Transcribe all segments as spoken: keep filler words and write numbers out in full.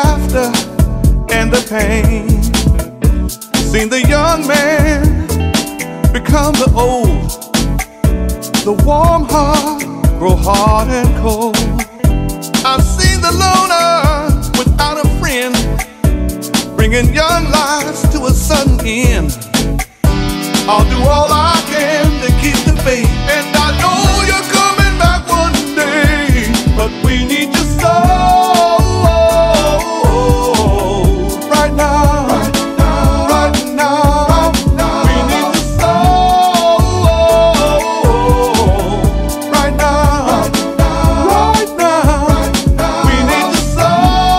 laughter and the pain. Seen the young man become the old, the warm heart grow hard and cold. I've seen the loner without a friend, bringing young lives to a sudden end. I'll do all I can to keep the faith, and I know you're coming back one day, but we need you so right now, right now, right now, we need you so right now, right now, we need you so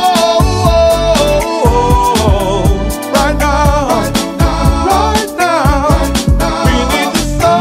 right now, right now, we need you so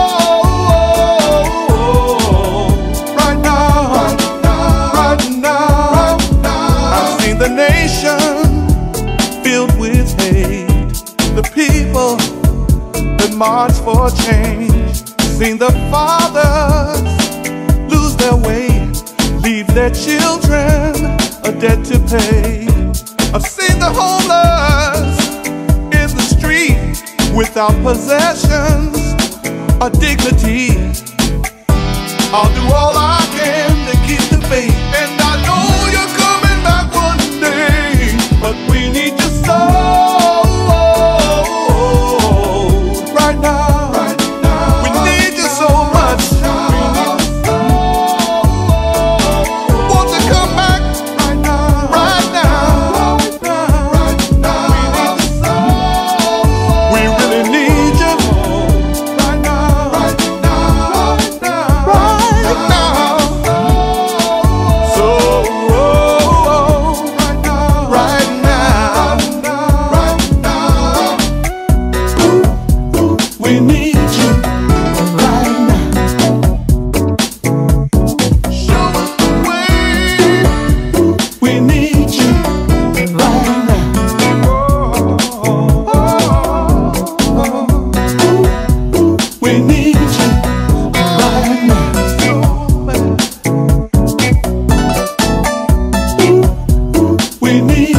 right now, right now. I've seen the nation filled with hate, the people that march for change. Seen the fathers lose their way, leave their children a debt to pay. I've seen the homeless in the street without possessions or dignity. I'll do all I can to keep the faith, and I know you're coming back one day, but we need you so right now, right now. We need you so much. We need you so. Want to come back right now, right now, right now. We need you so. We really need you right now, right now, right now. So right now, right now, right now. We need you right now. Show us the way. We need you right now. We need you right now. We need